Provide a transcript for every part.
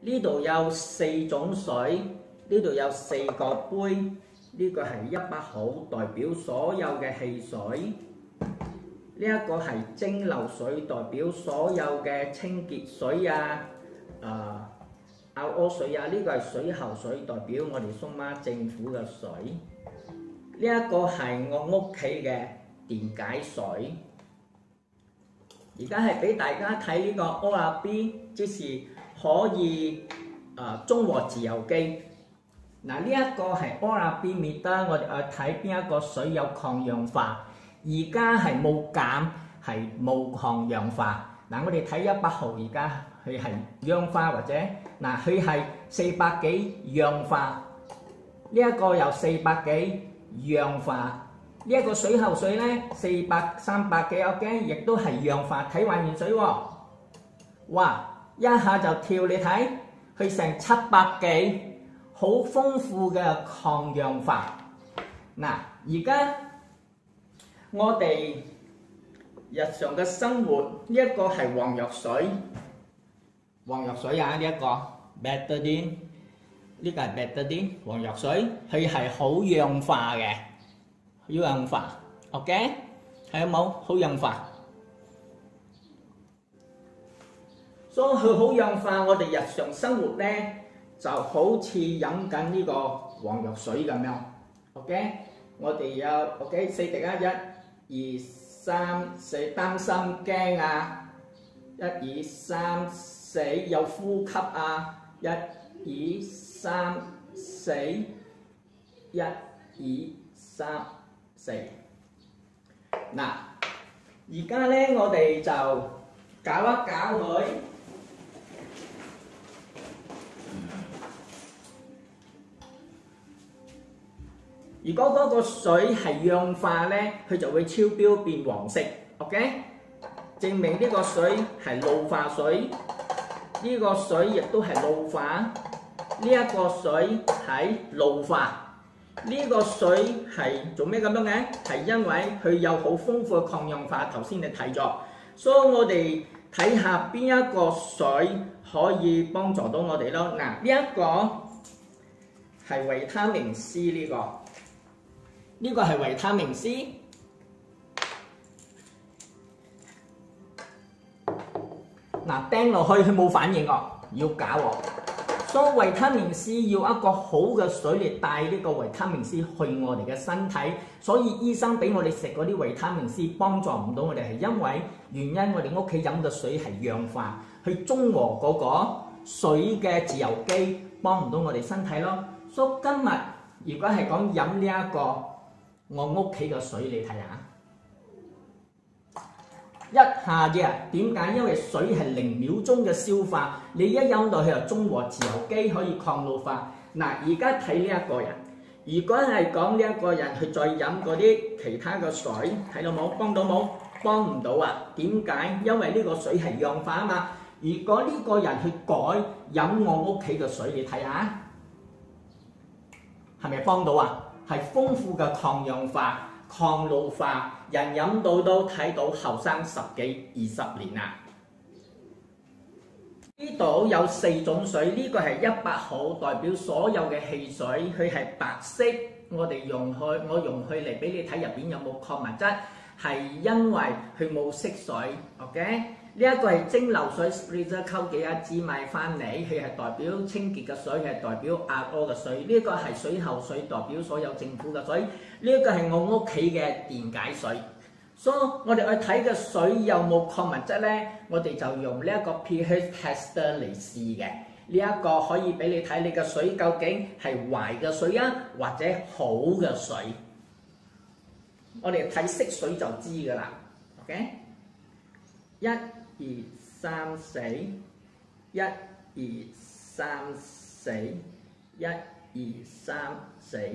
呢度有4種水，呢度有4個杯，呢個係100號，代表所有嘅汽水。呢一個係蒸餾水，代表所有嘅清潔水啊、RO 水啊。呢個係水喉水，代表我哋松媽政府嘅水。呢一個係我屋企嘅電解水。而家係俾大家睇呢個 ORB， 即是可以中和自由基。嗱，呢一個係 ORB meter， 我哋睇邊一個水有抗氧化。而家係冇鹼，係冇抗氧化。嗱，我哋睇100號，而家佢係氧化或者佢係400幾氧化。呢一個有400幾氧化。呢一個水喉水咧300幾 OK， 亦都係氧化。睇還原水喎，哇！一下就跳，你睇佢成700幾，好豐富嘅抗氧化。嗱，而家我哋日常嘅生活呢一個係黃藥水，黃藥水啊，呢一個 betadine， 呢個係 betadine 黃藥水，佢係好氧化嘅，氧化 ，OK， 係冇好氧化，所以佢好氧化，我哋日常生活咧就好似飲緊呢個黃藥水咁樣 ，OK， 我哋有 OK 4滴啊，1、2、3、4，擔心驚啊！1、2、3、4，有呼吸啊！1、2、3、4，1、2、3、4。嗱，而家咧我哋就搞一搞佢。如果嗰個水係氧化咧，佢就會超標變黃色 ，OK？ 證明呢個水係老化水，呢個水亦都係老化，呢一個水係老化，呢個水係做咩咁樣嘅？係因為佢有好豐富嘅抗氧化，頭先你睇咗，所以我哋睇下邊一個水可以幫助到我哋咯。嗱，呢一個係維他命 C 呢個。呢個係維他命 C， 嗱，掟落去佢冇反應喎，要搞喎。所以維他命 C 要一個好嘅水嚟帶呢個維他命 C 去我哋嘅身體，所以醫生俾我哋食嗰啲維他命 C 幫助唔到我哋，係因為原因我哋屋企飲嘅水係氧化，去中和嗰個水嘅自由基，幫唔到我哋身體咯。所以今日如果係講飲呢一個我屋企嘅水，你睇下，一下嘅點解？因為水係0秒鐘嘅消化，你一飲落去就中和自由基，可以抗老化。嗱，而家睇呢一個人，如果係講呢一個人去再飲嗰啲其他嘅水，睇到冇？幫到冇？幫唔到啊？點解？因為呢個水係氧化啊嘛。如果呢個人去改飲我屋企嘅水，你睇下，係咪幫到啊？係豐富嘅抗氧化、抗老化，人飲到都睇到後生10幾20年啦。呢度有4種水，呢個係100號，代表所有嘅汽水，佢係白色。我用佢嚟俾你睇入邊有冇礦物質，係因為佢冇色水 ，OK？ 呢一個係蒸餾水 ，spritzer 溝幾支買翻嚟，佢係代表清潔嘅水，係代表 RO 嘅水。呢個係水喉水，代表所有政府嘅水。呢一個係我屋企嘅電解水。所以我哋去睇嘅水有冇礦物質咧，我哋就用呢一個 pH tester 嚟試嘅。呢一個可以俾你睇你嘅水究竟係壞嘅水啊，或者好嘅水。我哋睇色水就知㗎啦 ，OK？ 1、2、3、4， 1、2、3、4， 1、2、3、4，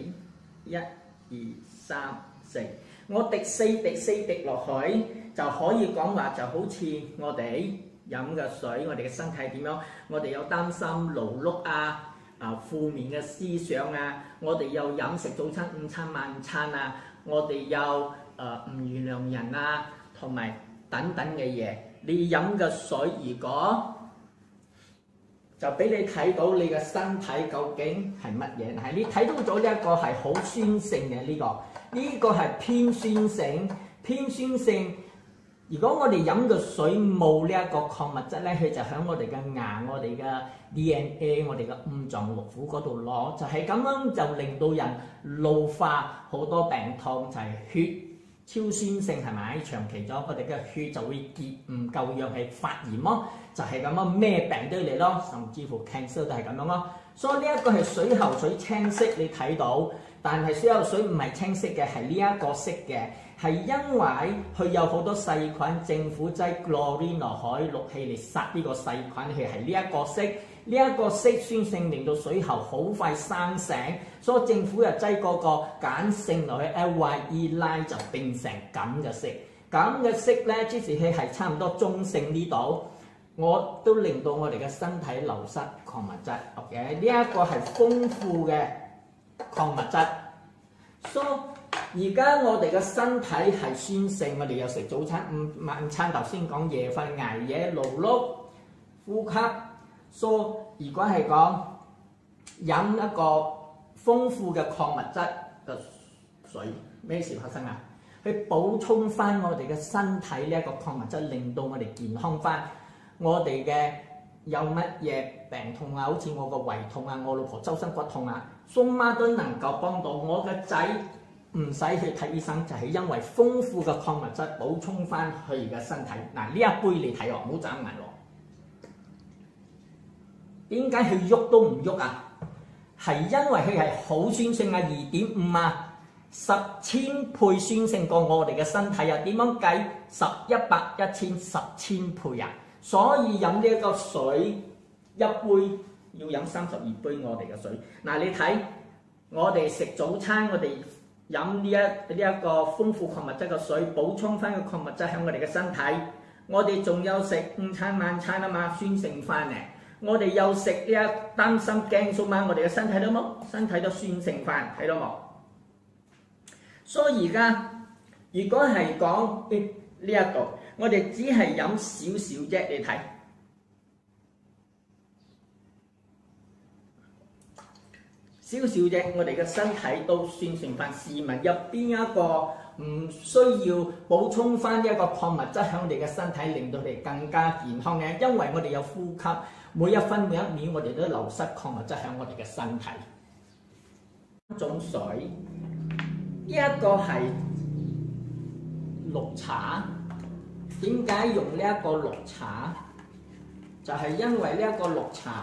1、2、3、4。我滴4滴落去，就可以講話就好似我哋飲嘅水，我哋嘅身體點樣？我哋有擔心勞碌啊、負面嘅思想啊，我哋有飲食早餐、午餐、晚餐啊，我哋有唔原諒人啊，同埋等等嘅嘢。你飲嘅水如果就俾你睇到你嘅身體究竟係乜嘢。係你睇到咗呢一個係好酸性嘅呢個係偏酸性，偏酸性。如果我哋飲嘅水冇呢一個礦物質咧，佢就喺我哋嘅牙、我哋嘅 DNA、我哋嘅五臟六腑嗰度攞，就係咁樣就令到人老化，好多病痛就係血超酸性係咪？長期咗我哋嘅血就會結唔夠氧氣發炎咯，就係咁樣咩病都嚟咯，甚至乎 cancer 都係咁樣咯。所以呢一個係水喉水青色你睇到，但係水喉水唔係青色嘅，係呢一個色嘅。係因為佢有好多細菌，政府擠 chlorine 落海氯氣嚟殺呢個細菌，佢係呢一個色，呢一個色酸性令到水喉好快生醒，所以政府又擠嗰個鹼性落去 LYE 拉就變成咁嘅色，咁嘅色咧，即使佢係差唔多中性呢度，我都令到我哋嘅身體流失礦物質。OK， 呢一個係豐富嘅礦物質。So 而家我哋嘅身體係酸性，我哋有食早餐、晚餐，頭先講夜瞓、捱夜、勞碌、呼吸。So 如果係講飲一個豐富嘅礦物質嘅水，咩事發生啊？去補充翻我哋嘅身體呢一個礦物質，令到我哋健康翻。我哋嘅有乜嘢病痛啊？好似我個胃痛啊，我老婆周身骨痛啊，蘇媽都能夠幫到我嘅仔。唔使去睇醫生，就係因為豐富嘅礦物質補充翻佢嘅身體。嗱，呢一杯你睇喎，唔好眨眼喎。點解佢喐都唔喐啊？係因為佢係好酸性啊，2.5啊，10千倍酸性過我哋嘅身體啊。點樣計？10、100、1000、10,000倍啊！所以飲呢一個水一杯要飲32杯我哋嘅水。嗱，你睇我哋食早餐，我哋飲呢一個豐富礦物質嘅水，補充翻個礦物質喺我哋嘅身體。我哋仲有食午餐晚餐啊嘛，酸性翻嚟。我哋又食呢一擔心驚數嘛，我哋嘅身體都冇，身體都酸性翻，睇到冇？所以而家如果係講呢一度，我哋只係飲少少啫，你睇。少少啫，我哋嘅身體都酸性翻。試問有邊一個唔需要補充翻一個礦物質喺我哋嘅身體，令到我哋更加健康嘅？因為我哋有呼吸，每一分每一秒我哋都流失礦物質喺我哋嘅身體。一種水，呢一個係綠茶。點解用呢一個綠茶？就係因為呢一個綠茶，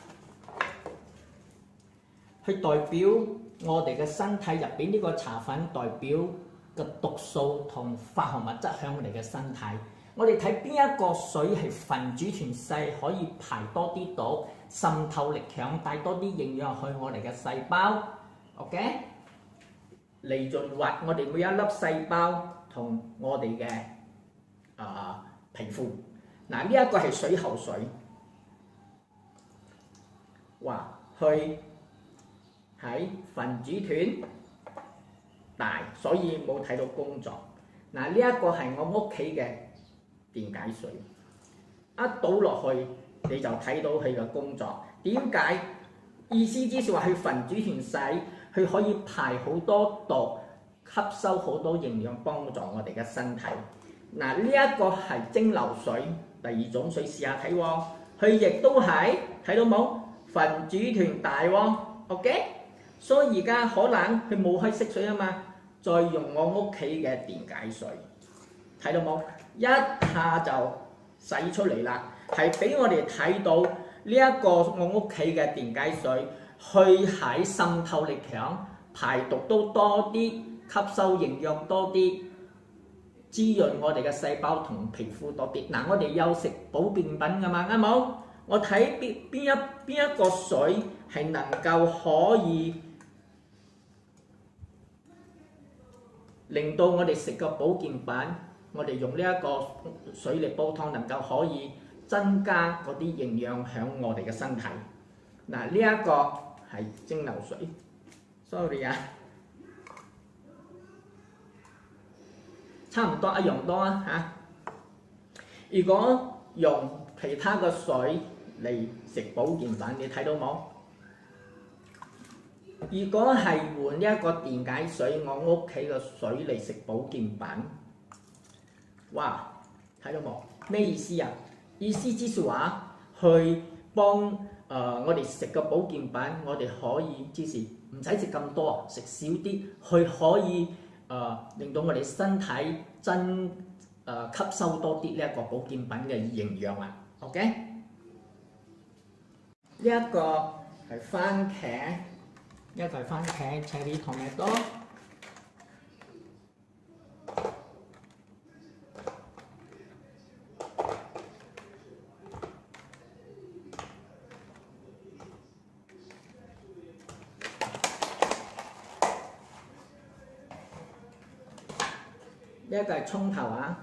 去代表我哋嘅身體入邊呢個茶粉代表嘅毒素同化學物質喺我哋嘅身體。我哋睇邊一個水係分子團細，可以排多啲毒，滲透力強，帶多啲營養去我哋嘅細胞。OK， 嚟潤滑我哋每一粒細胞同我哋嘅皮膚。嗱，呢一個係水喉水，話去。喺分子團大，所以冇睇到工作。嗱，呢一個係我屋企嘅電解水，一倒落去你就睇到佢嘅工作。點解？意思即是話佢分子團細，佢可以排好多毒，吸收好多營養，幫助我哋嘅身體。嗱，呢一個係蒸餾水，第二種水試下睇喎，佢亦都係睇到冇分子團大喎。OK。所以而家可能佢冇開色水啊嘛，再用我屋企嘅電解水，睇到冇？一下就洗出嚟啦，係俾我哋睇到呢一個我屋企嘅電解水，去喺滲透力強，排毒都多啲，吸收營養多啲，滋潤我哋嘅細胞同皮膚多啲。嗱，我哋有食保健品噶嘛，啱冇？我睇邊一個水係能夠可以令到我哋食個保健品，我哋用呢一個水嚟煲湯，能夠可以增加嗰啲營養喺我哋嘅身體。嗱，呢一個係蒸餾水 ，sorry 啊，差唔多一樣多啊嚇。如果用其他嘅水， 嚟食保健品，你睇到冇？如果係換一個電解水，我屋企嘅水嚟食保健品，哇！睇到冇？咩意思啊？意思即係話去幫我哋食個保健品，我哋可以即是唔使食咁多，食少啲，佢可以令到我哋身體吸收多啲呢一個保健品嘅營養啊。OK， 呢一個係番茄，一個係番茄 cherry tomato。呢一個係葱頭啊，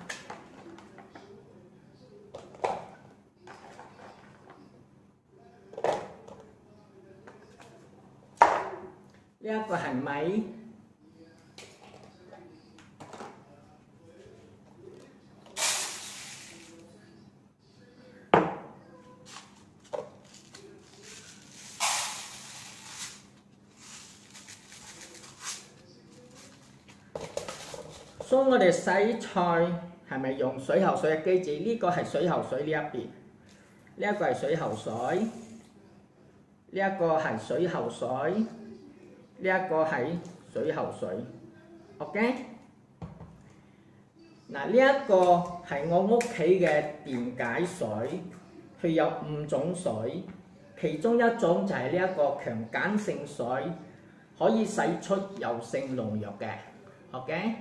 呢一個係米，所以我哋洗菜係咪用水喉水嘅機子？呢個係水喉水呢一邊，呢一個係水喉水，呢一個係水喉水，呢一個係水喉水。OK， 嗱，呢一個係我屋企嘅電解水，佢有5種水，其中一種就係呢一個強鹼性水，可以洗出油性農藥嘅。OK。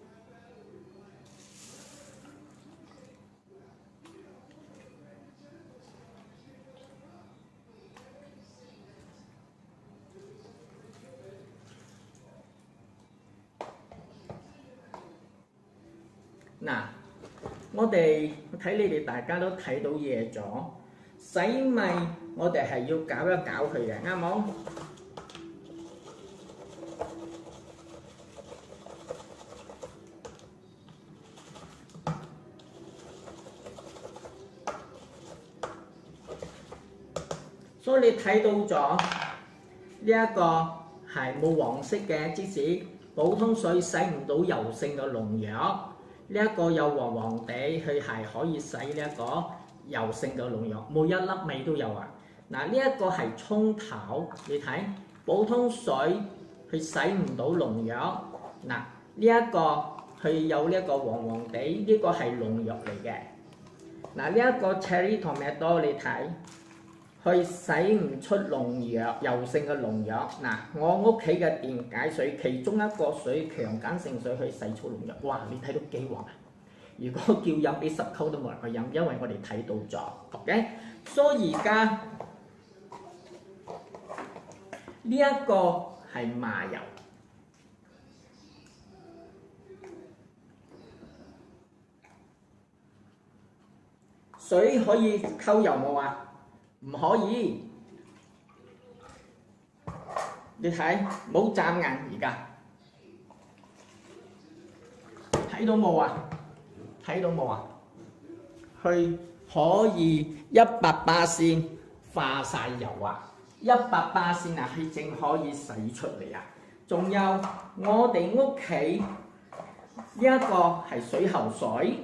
嗱，我哋睇你哋大家都睇到嘢咗，洗米我哋係要攪一攪佢嘅，啱冇？所以你睇到咗呢一個係冇黃色嘅，即使普通水洗唔到油性嘅農藥。呢一個有黃黃地，佢係可以洗呢一個油性嘅農藥，每一粒米都有啊！嗱，呢一個係葱頭，你睇普通水佢洗唔到農藥，嗱呢一個佢有呢一個黃黃地，呢個係農藥嚟嘅。嗱呢一個 cherry tomato 你睇，佢洗唔出農藥，油性嘅農藥。嗱我屋企嘅電解水其中一個水強鹼性水去洗出農藥，哇！你睇到幾黃啊？如果叫飲俾10溝都冇人去飲，因為我哋睇到咗。OK， 所以而家呢一個係麻油，水可以溝油冇啊？唔可以，你睇冇眨眼而家，睇到冇啊？睇到冇啊？佢可以100%化晒油啊！100%啊，佢正可以洗出嚟啊！仲有我哋屋企呢一個係水喉水。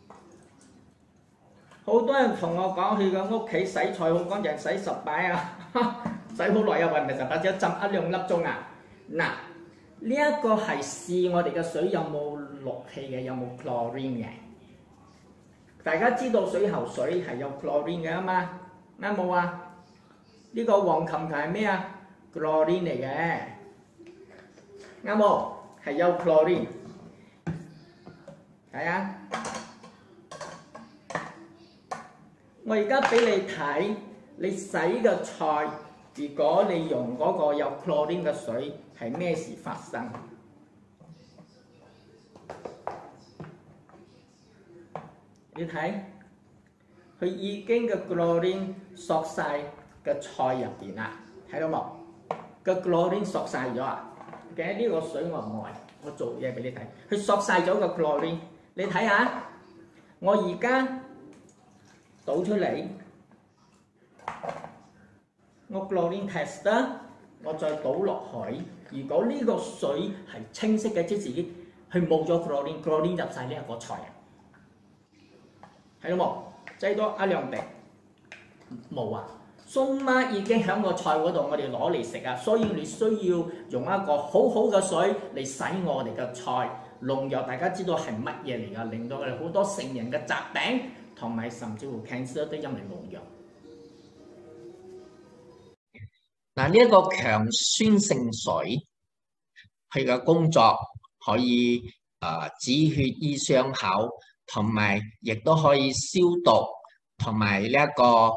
好多人同我講，佢個屋企洗菜好乾淨，洗10擺啊，洗好耐又唔係10擺，只浸1-2粒鐘啊！嗱，呢一個係試我哋嘅水有冇氯氣嘅，有冇 chlorine 嘅。大家知道水喉水係有 chlorine 嘅啊嘛，啱冇啊？呢個黃琴琴係咩啊 ？chlorine 嚟嘅，啱冇？係有 chlorine， 睇下。我而家俾你睇，你洗嘅菜，如果你用嗰個有 chlorine 嘅水，係咩事發生？你睇，佢已經嘅 chlorine 索晒嘅菜入邊啦，睇到冇？個 chlorine 索晒咗啊！嘅呢個水我唔愛，我做嘢俾你睇，佢索晒咗個 chlorine， 你睇下，我而家倒出嚟， 我 chlorine tester 我再倒落去，如果呢個水係清晰嘅，即係佢冇咗 chlorine 入晒呢一個菜啊，係咯冇？擠多1-2滴冇啊？松媽已經喺個菜嗰度，我哋攞嚟食啊，所以你需要用一個好好嘅水嚟洗我哋嘅菜。農藥大家知道係乜嘢嚟㗎？令到我哋好多成人嘅疾病同埋甚至乎 cancer 都因為農藥。嗱，呢一個強酸性水，佢嘅工作可以止血醫傷口，同埋亦都可以消毒，同埋呢一個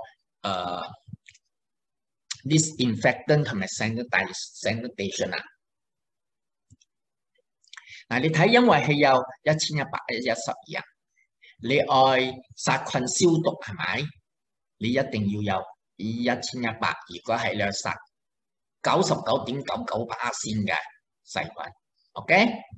disinfectant 同埋 sanitation 啊。嗱，你睇，因為佢有1112人，你愛殺菌消毒係咪？你一定要有1100。如果係你殺99.99%嘅細菌 ，OK？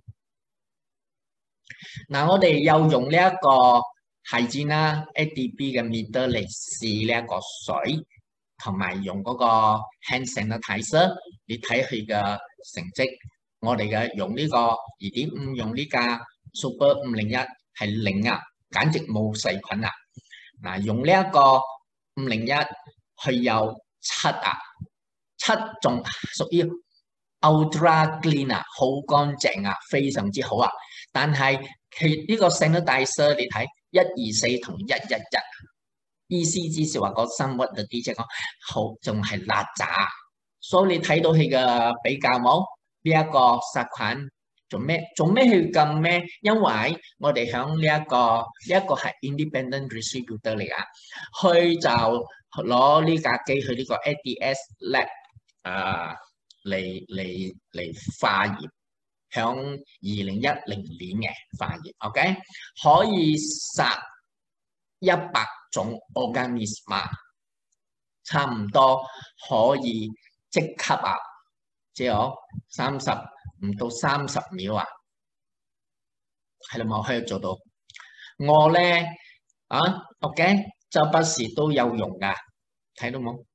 嗱，我哋又用呢一個係戰啦 ADB 嘅 meter 嚟試呢一個水，同埋用嗰個 hand sanitizer， 你睇佢嘅成績。我哋嘅用呢個2.5，用呢架 Super 501係0啊，簡直冇細菌啊！嗱，用呢一個501，佢有7啊，7仲屬於 ultra clean 啊，好乾淨啊，非常之好啊！但係佢呢個 sanitizer 你睇124同111，意思只是話個生物嘅啲即係講好仲係邋遢，所以你睇到佢嘅比較冇？呢一個殺菌做咩去咁咩？因為我哋響呢一個係 independent distributor 嚟啊，佢就攞呢架機去呢個 ADS lab 嚟化驗，響2010年嘅化驗 ，OK 可以殺100種 organism， 差唔多可以即刻啊！即係我唔到30秒啊，係啦，我可以做到。我咧OK，周不時都有用噶，睇到冇？